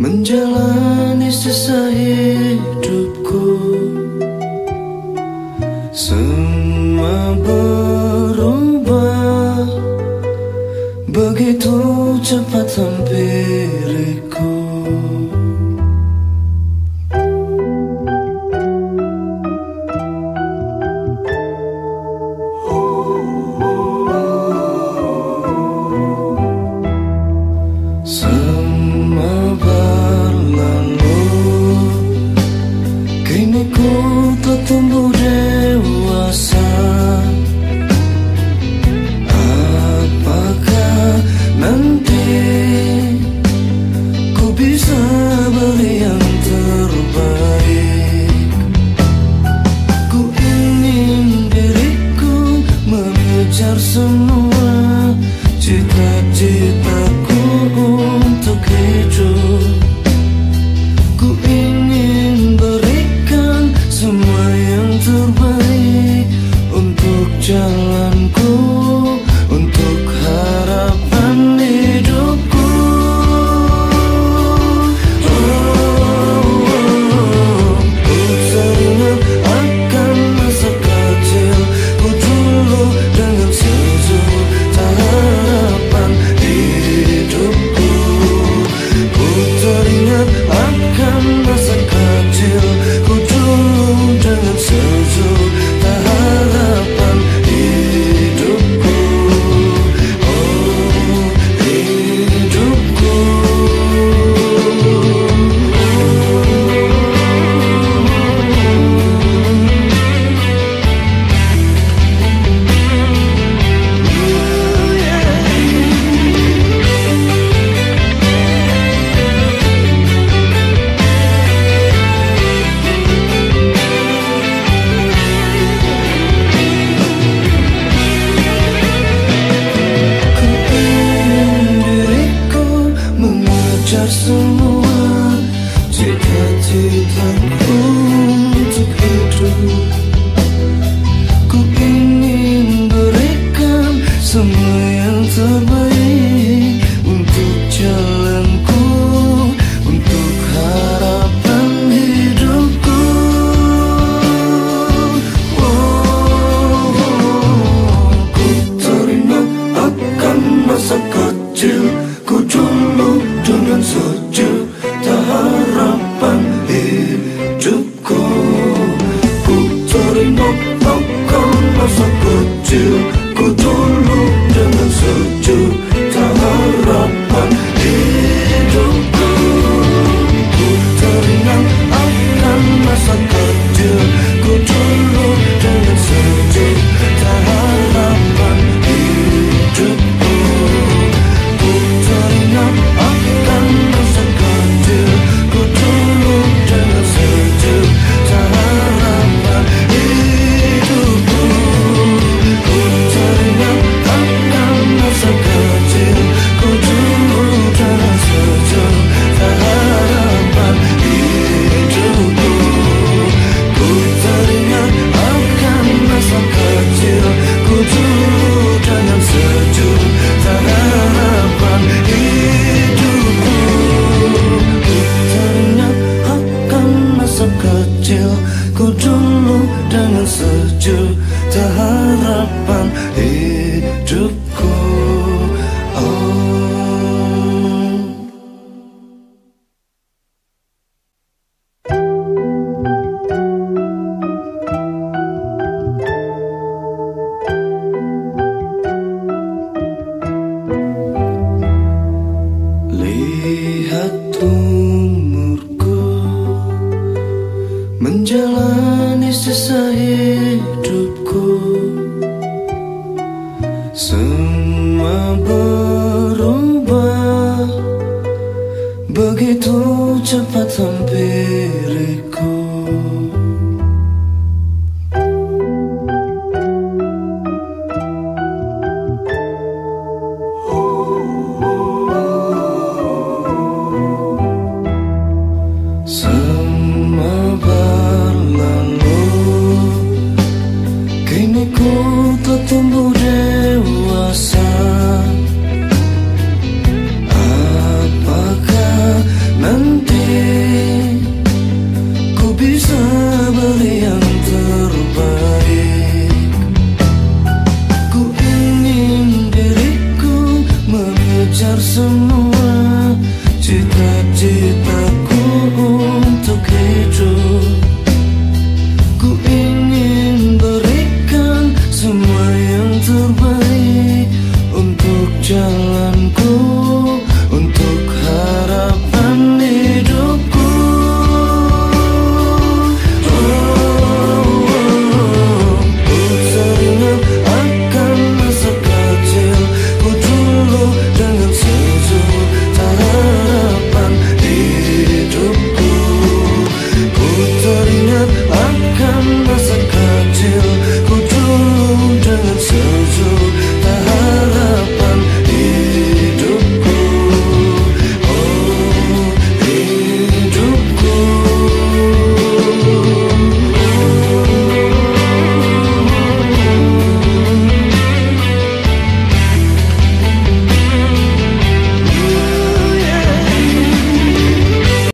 Menjalani sisa hidupku, semua berubah begitu cepat hampiriku. Semua berlalu, kini ku telah tumbuh dewasa. Apakah nanti ku bisa beri yang terbaik? Ku ingin diriku mengejar semua cita-citaku untuk hidup. Ku ingin berikan semua yang terbaik untuk jalanku, untuk harapan hidupku. Ku teringat akan masa kecilku dulu dengan sejuta harapan hidupku. Ku teringat akan masa kecilku dulu dengan sejuta harapan hidupku. Oh, hidupku. Semua cita-citaku untuk hidup. Ku ingin berikan semua yang terbaik untuk jalanku, untuk harapan hidupku. Ku teringat akan masa kecilku dulu dengan sejuta harapan hidupku. Ku teringat akan masa kecilku dulu dengan sejuta harapan hidupku. Ku teringat akan masa kecilku dulu dengan sejuta harapan hidupku. Ku teringat akan masa kecilku dulu dengan sejuta harapan hidupku. Ku teringat akan masa kecilku dulu dengan sejuta harapan hidupku. Ku teringat akan masa kecilku dulu dengan sejuta harapan hidupku. Ku teringat akan masa kecilku dulu dengan sejuta harapan hidupku. Lihat umurku, menjalani sisa hidupku, semua berubah begitu cepat hampiriku. Semua berlalu, kini ku telah tumbuh dewasa. Apakah nanti cita-cita